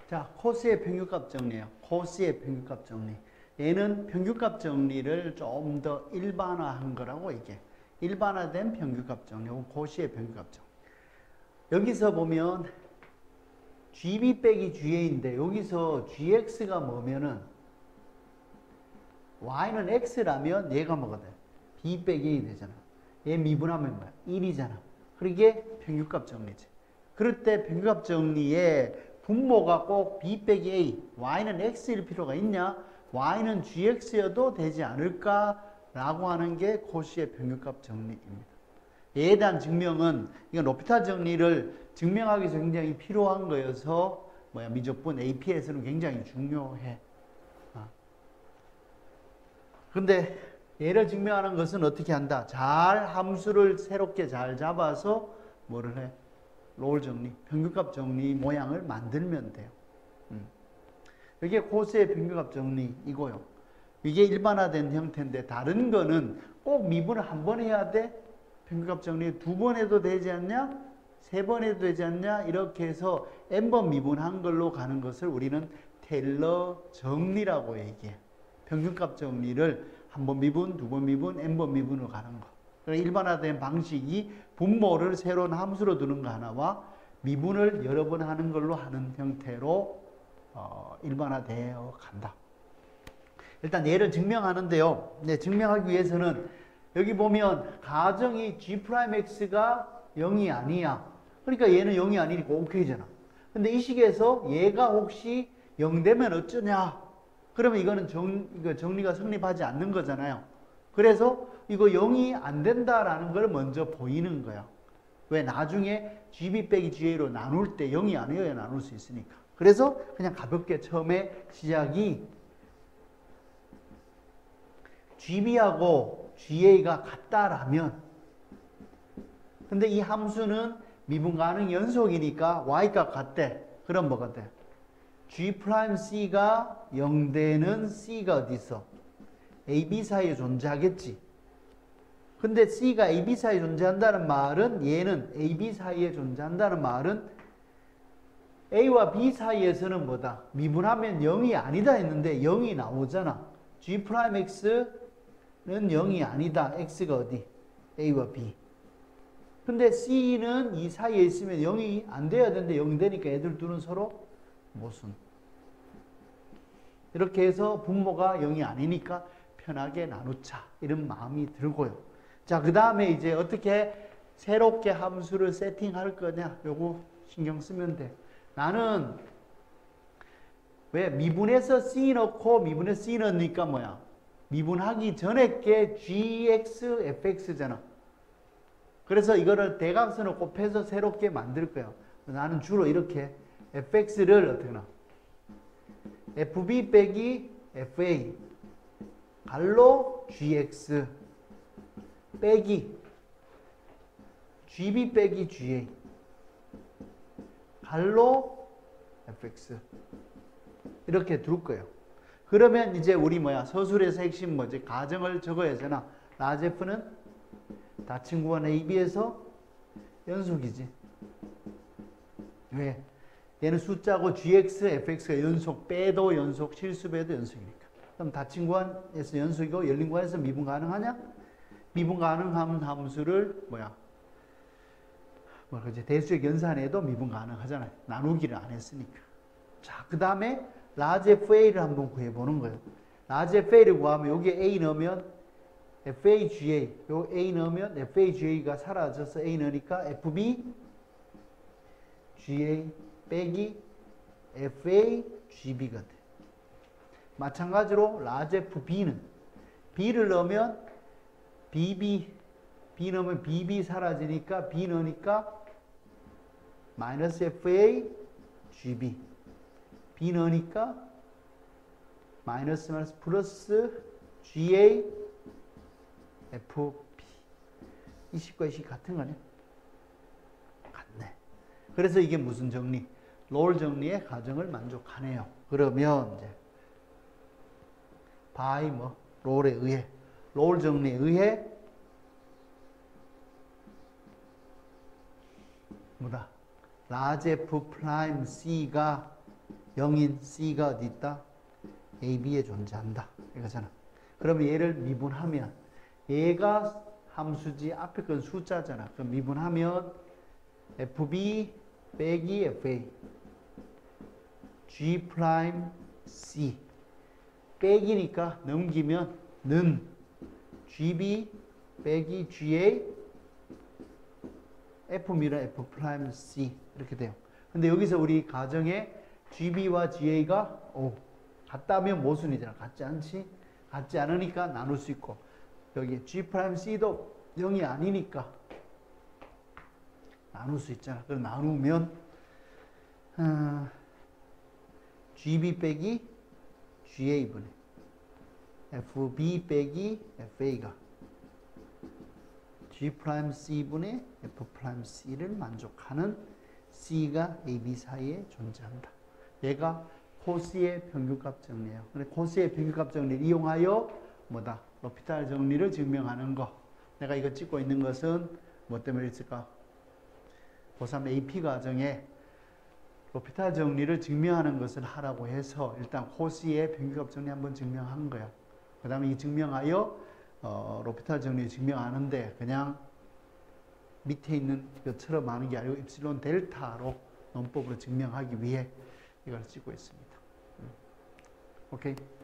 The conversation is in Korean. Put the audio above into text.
자, 코스의 평균값 정리예요. 코스의 평균값 정리. 얘는 평균값 정리를 좀 더 일반화한 거라고 이게. 일반화된 평균값 정리 혹은 코시의 평균값 정리. 여기서 보면 GB 빼기 GA인데 여기서 GX가 뭐면은 Y는 X라면 얘가 뭐가 돼? B 빼기 A 되잖아. 얘 미분하면 뭐야? 1이잖아. 그러게 평균값 정리지. 그럴 때 평균값 정리에 분모가 꼭 B 빼기 A, Y는 X일 필요가 있냐? Y는 GX여도 되지 않을까라고 하는 게 코시의 평균값 정리입니다. 얘에 대한 증명은 이건 로피탈 정리를 증명하기 위해서 굉장히 필요한 거여서 미적분 AP에서는 굉장히 중요해. 근데 얘를 증명하는 것은 어떻게 한다? 잘 함수를 새롭게 잘 잡아서 뭐를 해? 롤 정리, 평균값 정리 모양을 만들면 돼요. 이게 코스의 평균값 정리이고요. 이게 일반화된 형태인데 다른 거는 꼭 미분을 한 번 해야 돼? 평균값 정리 두 번 해도 되지 않냐? 세 번 해도 되지 않냐? 이렇게 해서 n번 미분한 걸로 가는 것을 우리는 테일러 정리라고 얘기해. 평균값 정리를 한 번 미분, 두 번 미분, n번 미분으로 가는 거. 그러니까 일반화된 방식이 분모를 새로운 함수로 두는 거 하나와 미분을 여러 번 하는 걸로 하는 형태로 일반화되어 간다. 일단 얘를 증명하는데요. 네, 증명하기 위해서는 여기 보면 가정이 G'X가 0이 아니야. 그러니까 얘는 0이 아니니까 오케이잖아. 근데 이 식에서 얘가 혹시 0 되면 어쩌냐? 그러면 이거는 정리가 성립하지 않는 거잖아요. 그래서 이거 0이 안 된다라는 걸 먼저 보이는 거야. 왜? 나중에 GB 빼기 GA로 나눌 때 0이 아니어야 나눌 수 있으니까. 그래서 그냥 가볍게 처음에 시작이 GB하고 GA가 같다라면 근데 이 함수는 미분 가능 연속이니까 Y값 같대. 그럼 뭐가 돼? G'C가 0 되는 C가 어디 있어? AB 사이에 존재하겠지. 근데 C가 AB 사이에 존재한다는 말은 얘는 AB 사이에 존재한다는 말은 A와 B 사이에서는 뭐다? 미분하면 0이 아니다 했는데 0이 나오잖아. G'X는 0이 아니다. X가 어디? A와 B. 근데 C는 이 사이에 있으면 0이 안 돼야 되는데 0이 되니까 애들 둘은 서로 모순. 이렇게 해서 분모가 0이 아니니까 편하게 나누자. 이런 마음이 들고요. 자, 그 다음에 이제 어떻게 새롭게 함수를 세팅할 거냐. 요거 신경 쓰면 돼. 나는 왜 미분해서 C 넣고 미분해서 C 넣으니까 뭐야? 미분하기 전에 게 GX, FX잖아. 그래서 이거를 대각선을 곱해서 새롭게 만들 거야. 나는 주로 이렇게 FX를 어떻게 나? FB 빼기 FA 갈로 GX 빼기 GB 빼기 GA 갈로 FX 이렇게 둘 거예요. 그러면 이제 우리 서술에서 핵심 뭐지? 가정을 적어야 되나? 라지 F는 닫힌 구간 AB에서 연속이지. 왜? 얘는 숫자고 GX, FX가 연속, 빼도 연속, 실수 빼도 연속이니까. 그럼 닫힌 구간에서 연속이고 열린 구간에서 미분 가능하냐? 미분 가능한 함수를 대수의 연산에도 미분 가능하잖아요. 나누기를 안 했으니까. 자, 그 다음에 라지 FA를 한번 구해보는 거예요. 라지 FA를 구하면 여기에 A 넣으면 FAGA, 요 A 넣으면 FAGA가 사라져서 A 넣으니까 FB GA 빼기 FAGB가 돼. 마찬가지로 라지 FB는 B를 넣으면 BB, B 넣으면 BB 사라지니까 B 넣으니까 마이너스 FAGB B 넣으니까 마이너스 플러스 GA FB 이 식과 이 식 같은 거네. 같네. 그래서 이게 무슨 정리? 롤 정리의 가정을 만족하네요. 그러면 이제 by 롤에 의해 롤 정리에 의해 뭐다? 라지 F 프라임 C가 0인 C가 어디 있다? A, B에 존재한다. 이거잖아. 그러면 얘를 미분하면 얘가 함수지 앞에 건 숫자잖아. 그럼 미분하면 FB 빼기 FA G 프라임 C 빼기니까 넘기면 는 GB 빼기 GA F미러 F 프라임 C 이렇게 돼요. 근데 여기서 우리 가정에 GB와 GA가 같다면 모순이잖아. 같지 않지? 같지 않으니까 나눌 수 있고 여기 G 프라임 C도 0이 아니니까 나눌 수 있잖아. 그럼 나누면 GB 빼기 GA분의 FB 빼기 FA가 G 프라임 C분의 F 프라임 C를 만족하는 C가 AB 사이에 존재한다. 얘가 코스의 평균값 정리예요. 근데 코스의 평균값 정리를 이용하여 뭐다? 로피탈 정리를 증명하는 거. 내가 이거 찍고 있는 것은 뭐 때문에 있을까? 고3 AP 과정에 로피탈 정리를 증명하는 것을 하라고 해서 일단 코스의 평균값 정리 한번 증명한 거야. 그 다음에 이 증명하여 로피탈 정리 증명하는데 그냥 밑에 있는 것처럼 하는 게 아니고 입실론 델타로 논법으로 증명하기 위해 이걸 쓰고 있습니다. 오케이.